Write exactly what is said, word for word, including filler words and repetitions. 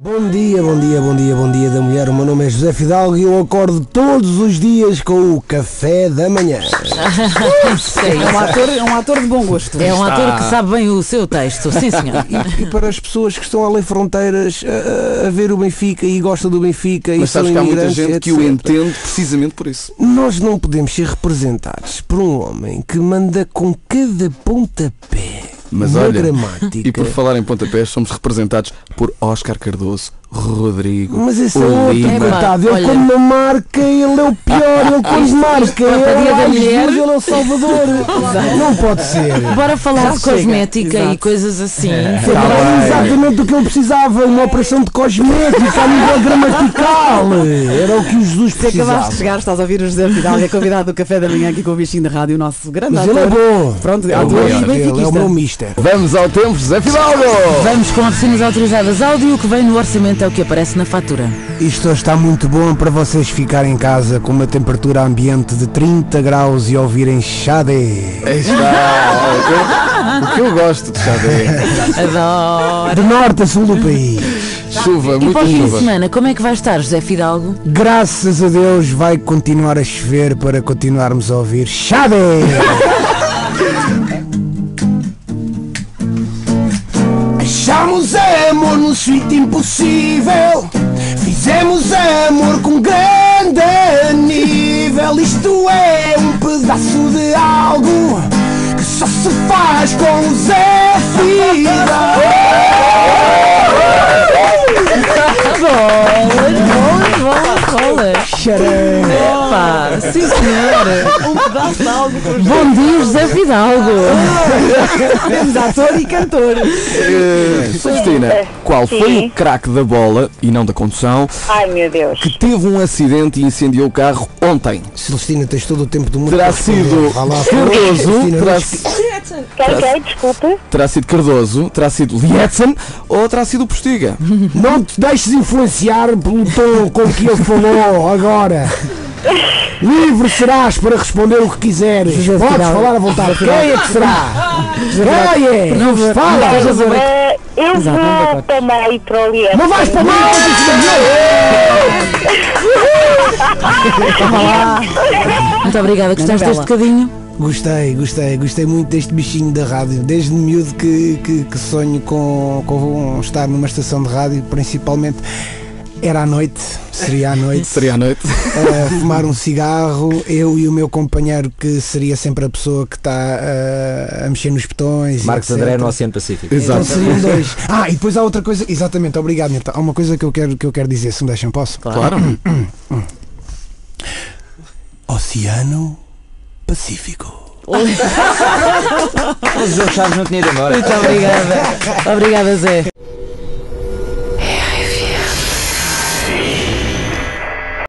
Bom dia, bom dia, bom dia, bom dia da mulher. O meu nome é José Fidalgo e eu acordo todos os dias com o café da manhã. É um ator, é um ator de bom gosto. É um ator que sabe bem o seu texto, sim senhor. E, e para as pessoas que estão além fronteiras a, a ver o Benfica e gostam do Benfica, mas e são sabes que há muita imigrantes, gente que o etcétera, entende precisamente por isso. nós não podemos ser representados por um homem que manda com cada pontapé Mas na olha, gramática. E por falar em pontapés, somos representados por Óscar Cardoso, Rodrigo, Mas esse é o outro, Lima. coitado. Ele Olha. quando não marca, ele é o pior. Ele quando marca, ele para é Dia da o Mulher. Jesus, ele é o Salvador. Não pode ser. Bora falar Já de chega. cosmética Exato. e coisas assim. Foi bem. exatamente o que ele precisava, uma operação de cosmética a nível gramatical. Era o que o Jesus Se acabaste de precisava. chegar, estás a ouvir o José Fidalgo, é convidado do Café da Manhã aqui com o bichinho da rádio, o nosso grande Mas ator. ele é bom. Pronto, É o ator maior. e Ele é o benfiquista. meu mister. Vamos ao tempo, José Fidalgo! Vamos com oficinas autorizadas áudio, o que vem no orçamento é o que aparece na fatura. Isto hoje está muito bom para vocês ficarem em casa com uma temperatura ambiente de trinta graus e ouvirem Xadé. Aí está! O que eu- O que eu gosto de Xadé. Adoro. De norte a sul do país. Chuva, E muita para o fim de chuva. semana, como é que vai estar, José Fidalgo? Graças a Deus vai continuar a chover para continuarmos a ouvir Xadé. Achamos amor num suíte impossível. Fizemos amor com grande nível. Isto é um pedaço de algo que só se faz com o Zé Fidalgo. Bolas, bolas, bolas. Xaré. Epá, sim senhor. Um pedaço de algo com os Bom dia, José Fidalgo. temos ator e cantor. Eh, Celestina, qual foi Sim. o craque da bola, e não da condução, Ai meu Deus. que teve um acidente e incendiou o carro ontem? Celestina, tens todo o tempo do mundo. Terá para responder. sido Vá lá, Cardoso, Celestina, terá, vamos- si- Quem quem? Desculpe. terá sido Cardoso, terá sido Lietzen ou terá sido o Postiga? Não te deixes influenciar pelo tom com que ele falou agora. Livre serás para responder o que quiseres. José Podes Fidalgo. falar à vontade. Quem é que será? Quem é? Não, Fala. Eh, eu Exato, não vou pacote. também para o Lieto. Não vais para mim, Muito obrigada, gostaste Bela. deste bocadinho? Gostei, gostei, gostei muito deste bichinho da rádio. Desde miúdo que, que, que sonho com, com estar numa estação de rádio, principalmente era à noite, seria à noite, Seria à noite. a fumar um cigarro, eu e o meu companheiro, que seria sempre a pessoa que está uh, a mexer nos botões. e Marcos etcétera. André no Oceano Pacífico. Então Exato. seriam dois. Ah, e depois há outra coisa, exatamente, obrigado. Então, há uma coisa que eu quero, que eu quero dizer, se me deixam, posso? Claro. Oceano Pacífico. Mas os outros chaves não tinham ido embora. Muito obrigada. Obrigada, Zé.